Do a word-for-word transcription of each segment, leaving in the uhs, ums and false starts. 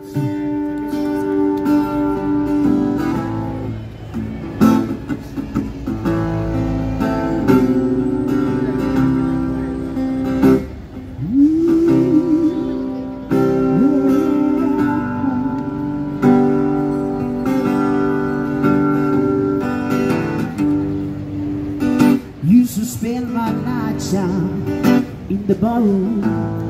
Used to spend my nights out in the ballroom.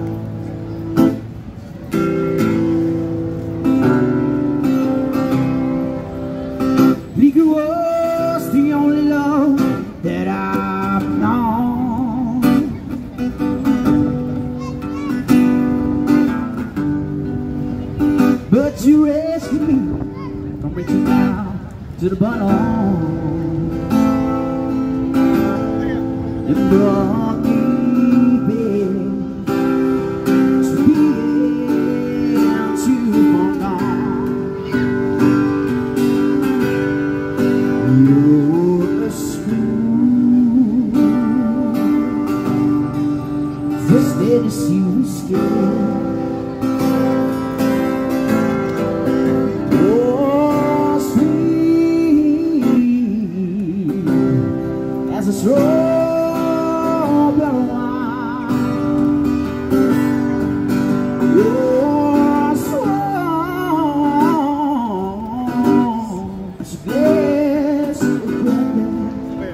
Liquor was the only love that I've known. But you rescued me from reaching down to the bottom. And brought me, baby, to be able to move on. You're a screw, first day to see you scared. Oh, sweet as a straw. You're strong, it's a blessed weather,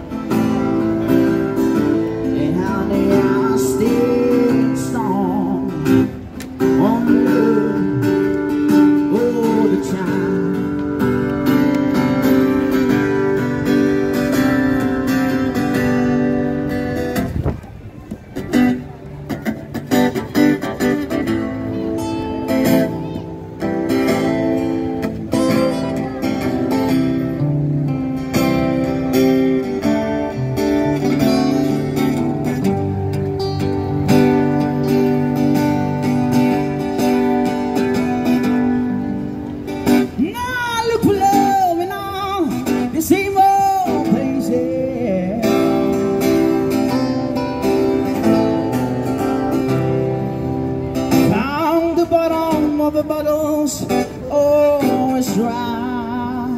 and honey, I stay strong on love all the time. Same old places. Found the bottom of the bottles, always dry.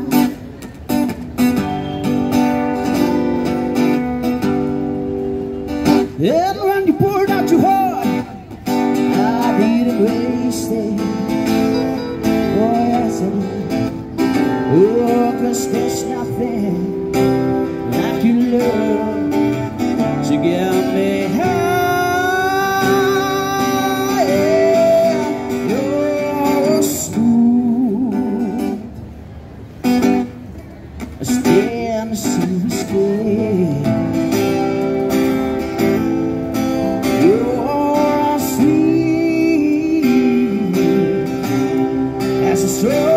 And when you poured out your heart, I didn't waste it. Oh, yes, I did. Oh, 'cause there's nothing like your love to get me high. Yeah, you're smooth, I stand to escape. You're sweet as a straw.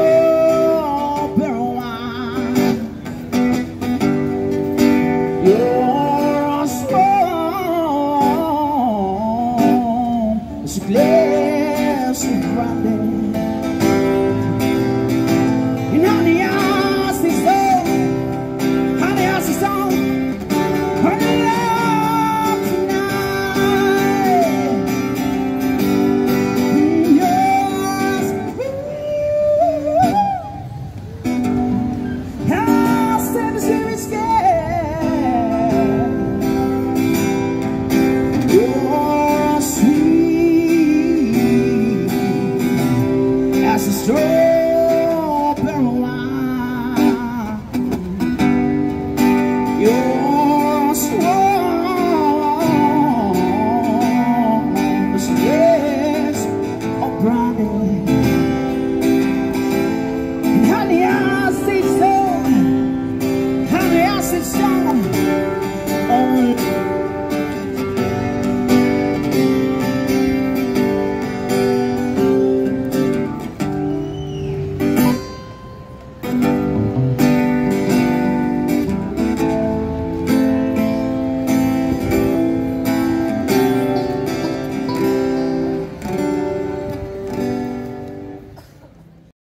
You're strong, it's a glass of brandy. And honey, I stay strong, honey, I stay strong, honey, love tonight. You're sweet, I'll stand to see me scared. You're sweet as a straw.